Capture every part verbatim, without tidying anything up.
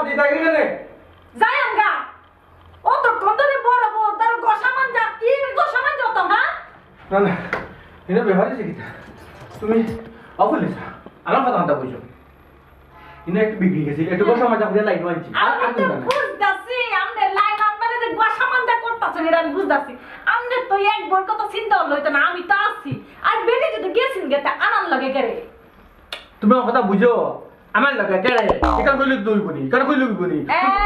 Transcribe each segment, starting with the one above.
দিতা গেলে যাই আমগা ও তো কতরে বড় বড় তার গোসামান যা কি গোসামান যত হ্যাঁ না না এটা ব্যবহার আছে কিতা তুমি অবলিস আমার কথা কথা বুঝো ইনা একটু বিগড়ি গেছে একটু গোসা মাজা করে লাইন মানছি আমি তো বুঝতাছি আমনে লাইন আপনারে যে গোসামান যা করতাছেন এটা আমি বুঝতাছি আমনে তো এক বল কত চিন্তা হলো তো না আমি তো আছি আর বেটি যদি গেছিন গেতে আনন্দ লাগে করে তুমি আমার কথা বুঝো আমার লাগে কে এখান কইলে দইবনি কার কইলে বিবনি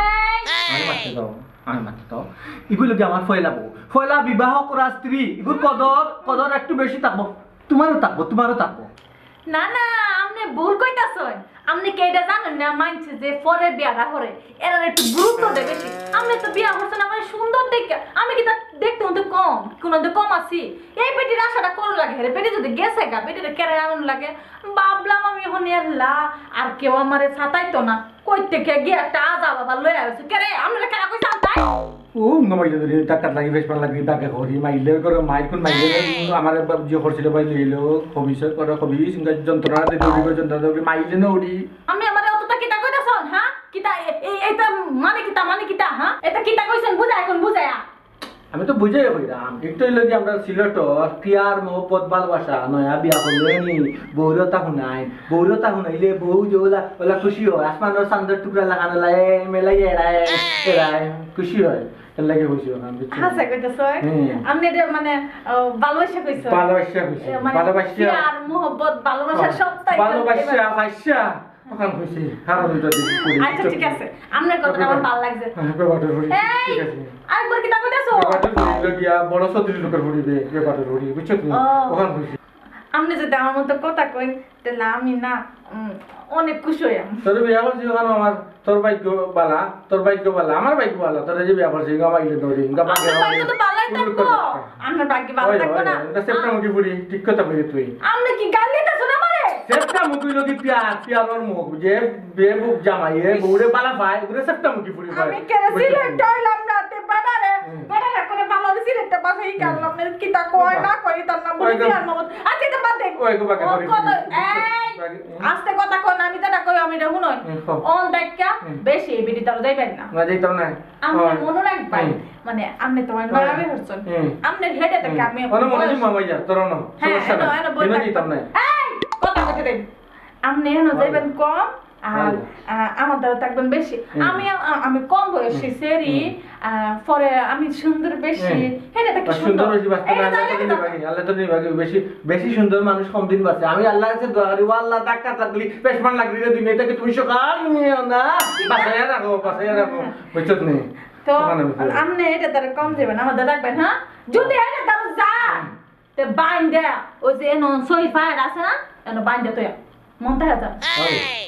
আমি মারতে দাও আমি মারতে দাও এগুলো কি আমার ফয়লা বউ ফয়লা বিবাহ করা স্ত্রী এগুলো কদর কদর একটু বেশি থাকবো তোমারও থাকবো তোমারও থাকবো না না আমনে ভুল কইতাছন আমনে কি এটা জানেন না মানছে যে পরে বিয়াটা করে এরা একটু গুরুত্ব দেবে বেশি আমনে তো বিয়া করছেন আমার সুন্দর দেখে আমি কি তা দেখতে মতো কম কোন তো কম আছি এই বেটির আশাটা কোন লাগে রে বেটি যদি গেছে গা বেটির কেরে আনন্দ লাগে বাবলাম আমি এখন এল্লা আর কেউ আমারে ছাতাইতো না কই থেকে গিয়ে একটা আজা বাবা লয়ে আসছে কেরে আমরা কেন কই ছাতাই ও নমাইলে ধরে টাকা লাগি বেশ ভালো লাগি টাকা করি মাইলে করে মাইল কোন মাইলে আমার যে করছিল ভাই লইলো ভবিষ্যৎ করে কবি সিঙ্গা যন্ত্রণা দে দৌড়ি যন্ত্রণা দৌড়ি মাইলে না ওড়ি আমি আমারে অতটা কিতা কইতাছন হ্যাঁ কিতা এই এটা মানে কিতা মানে কিতা হ্যাঁ এটা কিতা কইছেন বুঝাই কোন বুঝায়া আমি তো বুঝাই কইরাম একটু হইলো যে আমরা সিলেট প্রিয়ার মোহব্বত ভালোবাসা নয়া বিয়া করলে নি বৌরতা হুনাই বৌরতা হুনাইলে বউ জোলা ওলা খুশি হয় আসমানের চাঁদের টুকরা লাগানো লাই মেলাই এড়ায় এড়ায় খুশি হয় লাগে খুশি হয় হাসা কইতাছ আপনি এটা মানে ভালোবাসা কইছ ভালোবাসা কইছ ভালোবাসা প্রিয়ার মোহব্বত ভালোবাসা সব তাই ভালোবাসা ভাষা ওখান খুশি হারা দুটো দিন করি আচ্ছা ঠিক আছে আপনার কথাটা আমার ভালো লাগছে ব্যাপারটা হরি ঠিক আছে আরেকবার কি তা কইতাছো ব্যাপারটা হইলো গিয়া বড় সতীর লোকের হরিবে ব্যাপারটা হরি বুঝছো তুমি ওখান খুশি আপনি যদি আমার মতো কথা কই তাহলে আমি না অনেক খুশি হইম তোর বিয়া করছি ওখানে আমার তোর ভাগ্য বালা তোর ভাগ্য বালা আমার ভাগ্য বালা তোর যে বিয়া করছি গা মাইলে দৌড়ি গা ভাগ্য ভাগ্য তো ভালোই থাকবো আমার ভাগ্য ভালো থাকবো না সেপ্টা মুখি পুরি ঠিক কথা কই তুই আপনি কি গাল দিতেছ না আমারে সেপ্টা মুখি লগি পিয়ার পিয়ারর মুখ যে বে বুক জামাইয়ে বউরে বালা ভাই ওরে সেপ্টা মুখি পুরি ভাই আমি কেন সিলেক্ট হইলাম না তে বাড়ারে বাড়ারে করে ভালো সিলেক্টটা বাসাই গেলাম না কি তা কই না কই তার নাম বলি আর মত আচ্ছা তো বাদ দে ওই গো বাকে করি এই আস্তে কথা কই না আমি তো কই আমি এটা শুনই অন দেখা বেশি বিডি তার যাইবেন না না যাইতাম না আমি মনে রাখবাই মানে আপনি তোমার নামে হচ্ছেন আপনি হেডে থেকে আমি ওনা মনে জি মামাই যা তোর না সমস্যা না কেন যাইতাম না এই কথা কইতে দেন আপনি এনো যাইবেন কম আর আমার দ্বারা থাকবেন বেশি আমি আমি কম বয়সী সেরি পরে আমি সুন্দর বেশি হেডে থেকে সুন্দর বেশি বাঁচতে না আল্লাহ তো নিবাগে আল্লাহ তো নিবাগে বেশি বেশি সুন্দর মানুষ কম দিন বাঁচে আমি আল্লাহর কাছে দোয়া করি ও আল্লাহ টাকা থাকলি পেশমান লাগলি রে দুনিয়াটাকে তুমি সকাল নিও না বাঁচায়া রাখো বাঁচায়া রাখো বুঝছো নি তো আমনে এটা তার কম দিবেন আমাদের রাখবেন হ্যাঁ যদি এটা তার যা তে বাইন্দা ও যে নন সই ফায়ার আছে না এনো বাইন্দা তো মন তাহা যা